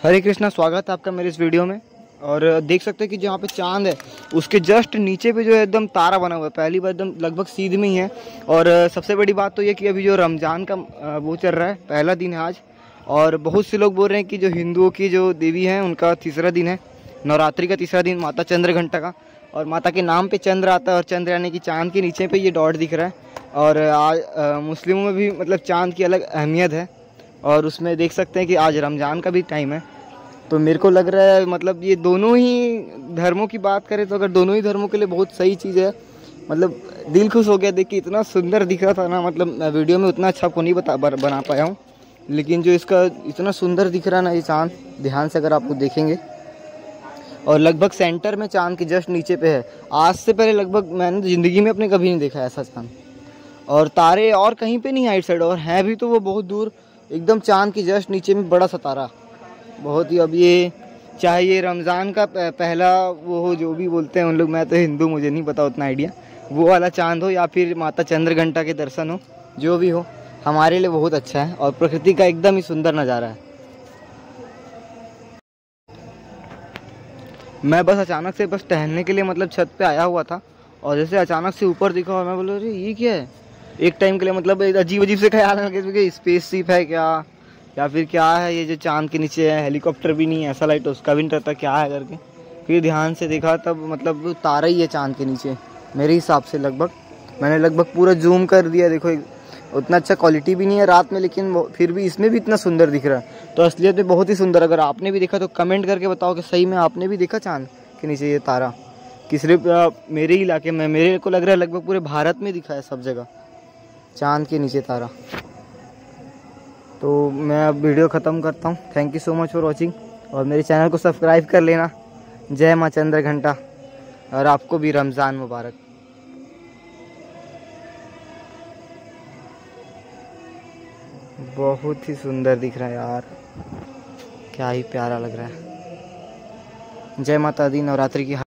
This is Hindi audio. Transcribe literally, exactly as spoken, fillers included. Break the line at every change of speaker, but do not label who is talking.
हरे कृष्णा, स्वागत है आपका मेरे इस वीडियो में। और देख सकते हैं कि जहाँ पे चांद है उसके जस्ट नीचे पे जो है एकदम तारा बना हुआ है, पहली बार एकदम लगभग सीध में ही है। और सबसे बड़ी बात तो ये कि अभी जो रमज़ान का वो चल रहा है, पहला दिन है आज। और बहुत से लोग बोल रहे हैं कि जो हिंदुओं की जो देवी हैं उनका तीसरा दिन है, नवरात्रि का तीसरा दिन, माता चंद्रघंटा का। और माता के नाम पे चंद्र आता है और चंद्र यानी कि चाँद के नीचे पे ये डॉट दिख रहा है। और आज मुस्लिमों में भी मतलब चाँद की अलग अहमियत है। और उसमें देख सकते हैं कि आज रमज़ान का भी टाइम है। तो मेरे को लग रहा है मतलब ये दोनों ही धर्मों की बात करें तो अगर दोनों ही धर्मों के लिए बहुत सही चीज़ है। मतलब दिल खुश हो गया देख के, इतना सुंदर दिख रहा था ना। मतलब मैं वीडियो में उतना अच्छा आपको नहीं बता बना पाया हूँ, लेकिन जो इसका इतना सुंदर दिख रहा है ना ये चाँद, ध्यान से अगर आप देखेंगे। और लगभग सेंटर में चाँद के जस्ट नीचे पे है। आज से पहले लगभग मैंने ज़िंदगी में अपने कभी नहीं देखा ऐसा चाँद। और तारे और कहीं पे नहीं, आइट साइड और हैं भी तो वो बहुत दूर, एकदम चाँद के जस्ट नीचे में बड़ा सा तारा बहुत ही। अब ये चाहे ये रमज़ान का पहला वो हो, जो भी बोलते हैं उन लोग, मैं तो हिंदू, मुझे नहीं पता उतना आइडिया, वो वाला चाँद हो या फिर माता चंद्रघंटा के दर्शन हो, जो भी हो हमारे लिए बहुत अच्छा है। और प्रकृति का एकदम ही सुंदर नज़ारा है। मैं बस अचानक से बस टहलने के लिए मतलब छत पे आया हुआ था और जैसे अचानक से ऊपर दिखा और मैं बोला अरे ये क्या है। एक टाइम के लिए मतलब अजीब अजीब से ख्याल आने लगे, स्पेस शिप है क्या या फिर क्या है ये जो चांद के नीचे है। हेलीकॉप्टर भी नहीं है, ऐसा लाइट उसका भी नहीं रहता क्या है करके। फिर ध्यान से देखा तब मतलब तारा ही है चांद के नीचे मेरे हिसाब से। लगभग मैंने लगभग पूरा जूम कर दिया, देखो उतना अच्छा क्वालिटी भी नहीं है रात में, लेकिन फिर भी इसमें भी इतना सुंदर दिख रहा है। तो असलियत में बहुत ही सुंदर। अगर आपने भी देखा तो कमेंट करके बताओ कि सही में आपने भी देखा चांद के नीचे ये तारा, कि सिर्फ मेरे इलाके में, मेरे को लग रहा है लगभग पूरे भारत में दिखा है सब जगह चांद के नीचे तारा। तो मैं अब वीडियो ख़त्म करता हूँ। Thank you so much for watching और मेरे चैनल को सब्सक्राइब कर लेना। जय माँ चंद्रघंटा और आपको भी रमज़ान मुबारक। बहुत ही सुंदर दिख रहा है यार, क्या ही प्यारा लग रहा है। जय माता दी, नवरात्रि की